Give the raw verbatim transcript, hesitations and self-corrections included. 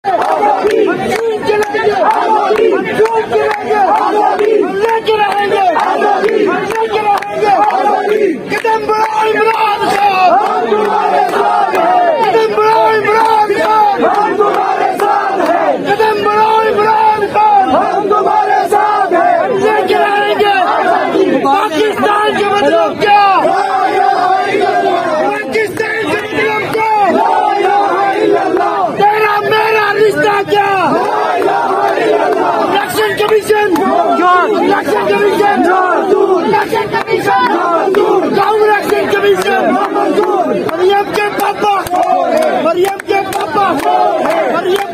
लेके रहेंगे, लेके रहेंगे। कदम बढ़ाओ इमरान खान, कदम बढ़ाओ इमरान खान, हम तुम्हारे साथ हैं। कदम बढ़ाओ इमरान खान, हम तुम्हारे साथ हैं। लेके रहेंगे। पाकिस्तान का मतलब क्या? पाकिस्तान का मतलब क्या? तेरा मेरा रिश्ता क्या? Election commission, election commission, election commission, election commission. Maryam के पापा, मरियम के पापा, मरियम